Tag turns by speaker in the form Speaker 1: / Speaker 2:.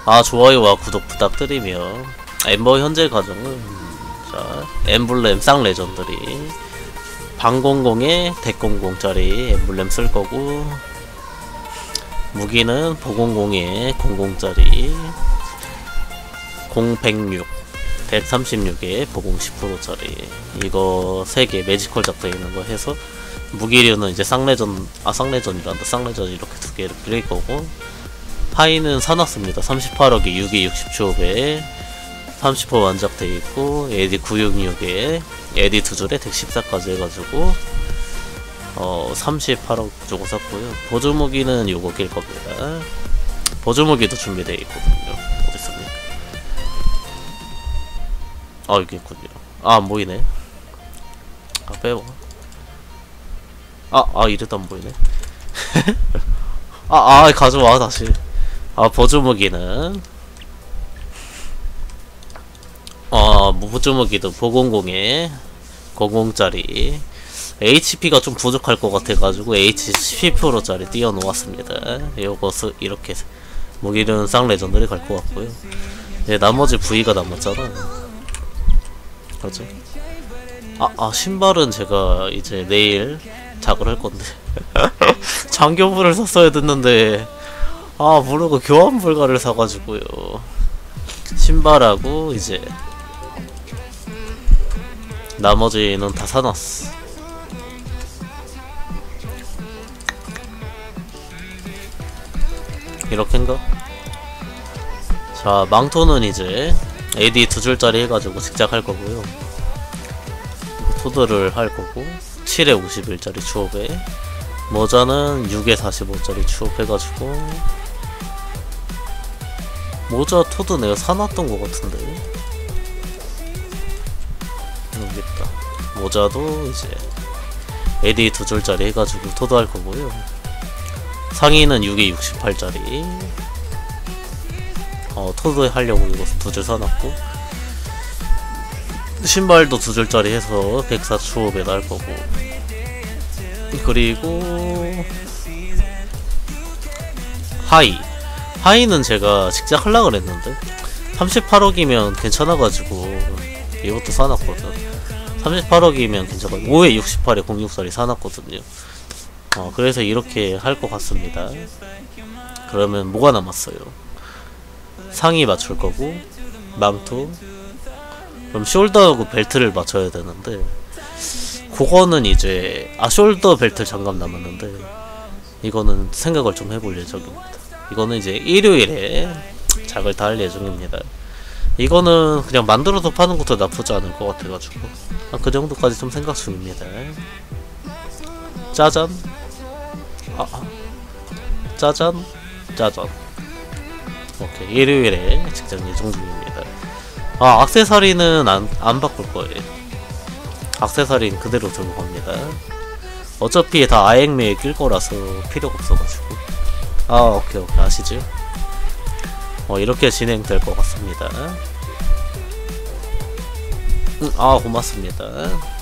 Speaker 1: 좋아요와 구독 부탁드리며, 엠버 현재 과정은 자 엠블렘 쌍레전더리 방공공에 덱00짜리 엠블렘 쓸거고, 무기는 보공공에 00짜리 0106 136에 보공 10%짜리 이거 3개 매지컬 작되어있는거 해서, 무기류는 이제 쌍레전이란다. 쌍레전 이렇게 2개를 빌릴거고, 파이는 사놨습니다. 38억에 6에 60초업에 30% 완작되어있고, AD 966에 AD 2줄에 덱 14까지 해가지고 38억 주고 샀고요. 보조무기는 요거 낄겁니다. 보조무기도 준비되어 있거든요. 어딨습니까? 여기 있군요. 안 보이네. 빼봐. 이래도 안 보이네. 가져와 다시. 보조무기는 보조무기도 보공공에 00짜리 HP가 좀 부족할 것 같아가지고 HP 10%짜리 띄워놓았습니다. 요것을 이렇게 무기는 쌍레전더리 갈 것 같고요. 나머지 부위가 남았잖아. 그렇죠? 신발은 제가 이제 내일 작을 할 건데 장교부를 샀어야 됐는데 모르고 교환 불가를 사가지고요. 신발하고 이제 나머지는 다 사놨어. 이렇게인가? 자, 망토는 이제 AD 2줄짜리 해가지고 직접 할 거고요. 토드를 할 거고, 7에 51짜리 추업에, 모자는 6에 45짜리 추업 해가지고, 모자 토드 내가 사놨던 거 같은데. 여기 있다. 모자도 이제 AD 2줄짜리 해가지고 토드 할 거고요. 상의는 6에 68짜리 토드 하려고 이거 2줄 사놨고, 신발도 2줄짜리 해서 104 추업에 날 거고, 그리고 하이는 제가 직접 하려고 그랬는데 38억이면 괜찮아가지고 이것도 사놨거든. 38억이면 괜찮아가지고 5에 68에 064이 사놨거든요. 그래서 이렇게 할 것 같습니다. 그러면 뭐가 남았어요? 상의 맞출 거고, 망토, 그럼 숄더하고 벨트를 맞춰야 되는데, 그거는 이제 숄더 벨트 장갑 남았는데, 이거는 생각을 좀 해볼 예정입니다. 이거는 이제 일요일에 작을 다 할 예정입니다. 이거는 그냥 만들어서 파는 것도 나쁘지 않을 것 같아가지고 그 정도까지 좀 생각 중입니다. 짜잔. 짜잔. 오케이, 일요일에 직장 예정 중입니다. 액세서리는 안 바꿀 거예요. 액세서리는 그대로 들고 갑니다. 어차피 다 아행매에 낄 거라서 필요가 없어가지고. 오케이, 아시죠? 이렇게 진행될 것 같습니다. 고맙습니다.